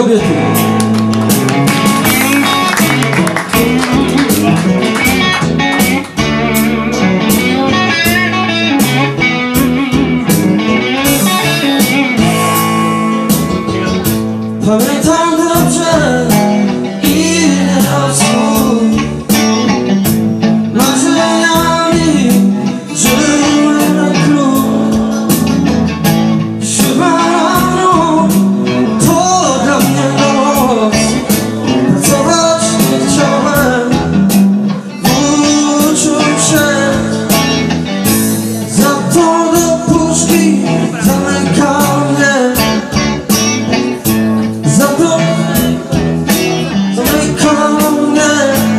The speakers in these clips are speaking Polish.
kobiety. Pamiętam dobrze ile razu marzeniami żyły na klub. Siódma rano to dla mnie noc. Pracować nie chciałem, uczyłem się. Za to do puszki zamykał mnie. Za to zamykał mnie.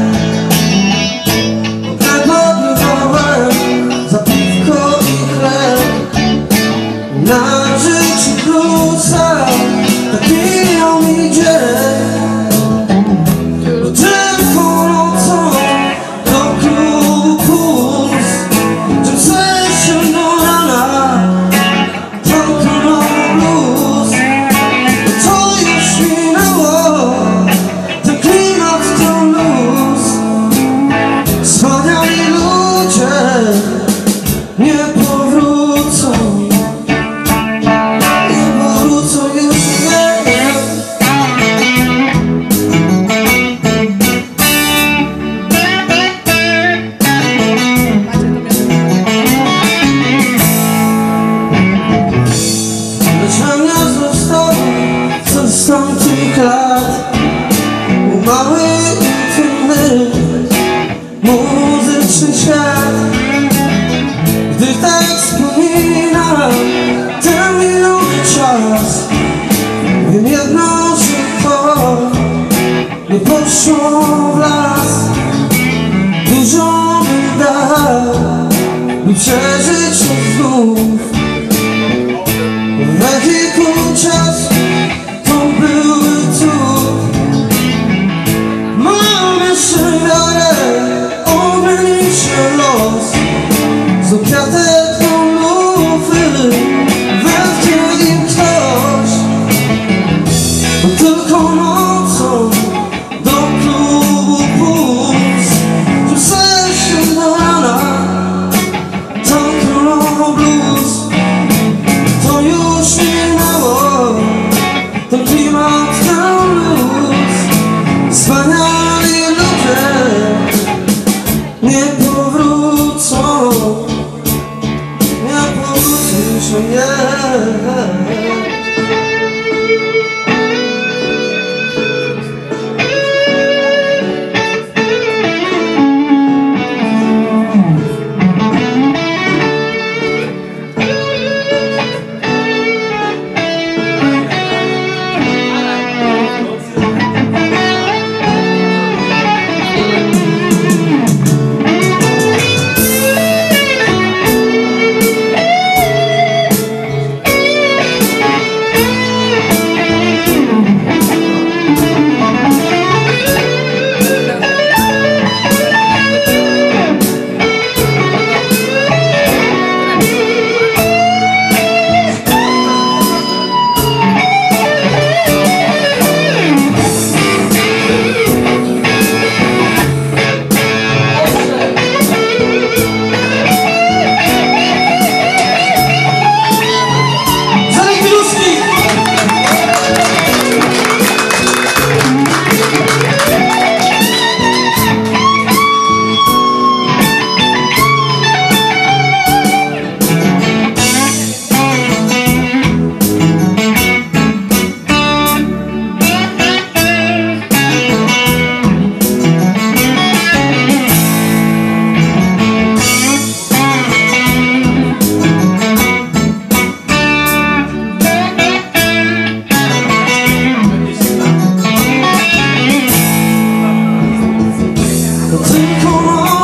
Podrywałem za piwko i chleb. Na życiu plusa tak mijał mi dzień. Bo tylko nocą do klubu puls. Czym się do rana tankował blues. To już minęło, ten klimat to luz. Wspaniali ludzie nie powrócą. Nie powrócą już nie. Lecz na mnie został co z tamtych lat. Mały, intymny, muzyczny świat. Gdy tak wspominam ten minuty czas, wiem jedno, że to nie poszło w las. Dużo bym dał, by przeżyć to znów. Wehikuł czasu to były cud. Mam jeszcze wiarę, obrni się los. Z kwiatek do lufy wetnie im ktoś. Bo tylko nocą do klubu puls. Czym się do rana tankował blues. To już minęło, ten klimat to luz. Wspaniali ludzie nie powrócą. Nie powrócą już nie. Zenek, Miluski! To tylko